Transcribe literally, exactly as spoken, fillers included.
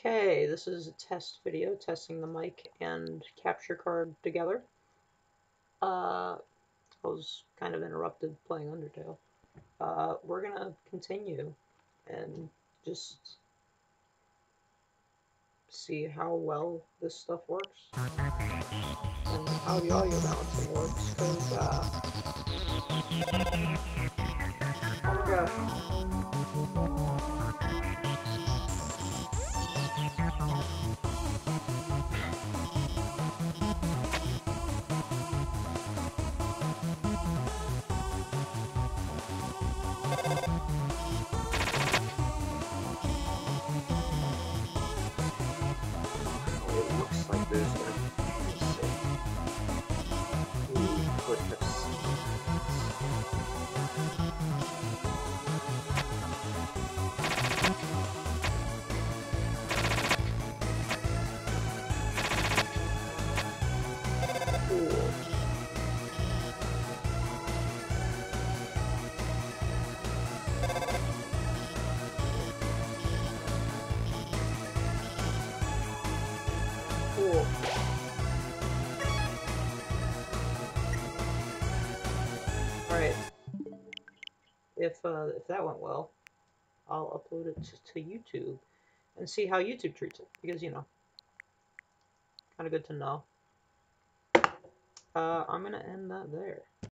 Okay, this is a test video testing the mic and capture card together. Uh, I was kind of interrupted playing Undertale. Uh, we're gonna continue and just see how well this stuff works and how the audio balancing works. Because, uh, oh my gosh. It looks like there's gonna be, ooh, goodness. Cool. Cool. Alright. If, uh, if that went well, I'll upload it to, to YouTube and see how YouTube treats it. Because, you know, kind of good to know. Uh, I'm going to end that there.